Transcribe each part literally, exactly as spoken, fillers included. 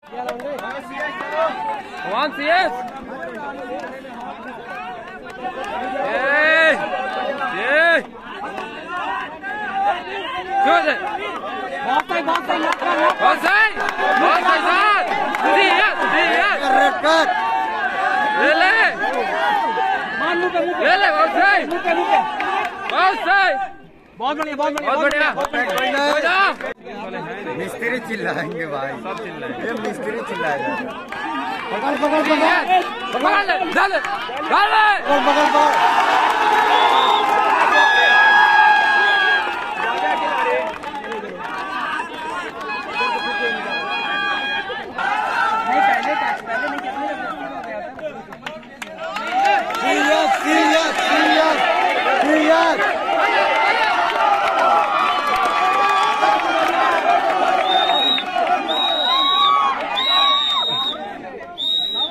One C S. Hey, hey. Good. बहुत सही बहुत सही बहुत सही बहुत सही sir. C S C S. Red card ले ले मान मुंह पे मुंह ले ले बहुत सही मुंह पे मुंह पे बहुत सही बहुत बढ़िया बहुत बढ़िया बहुत बढ़िया। हो जा। मिस्त्री चिल्लाएंगे भाई, सब चिल्लाएंगे। ये मिस्त्री चिल्लाएगा। पकड़ पकड़ पकड़ पकड़ ले डाल ले डाल ले पकड़ पकड़ पकड़ सीरियस सीरियस सीरियस सीरियस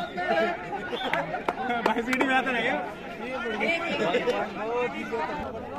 भाई सीढ़ी में आता है क्या?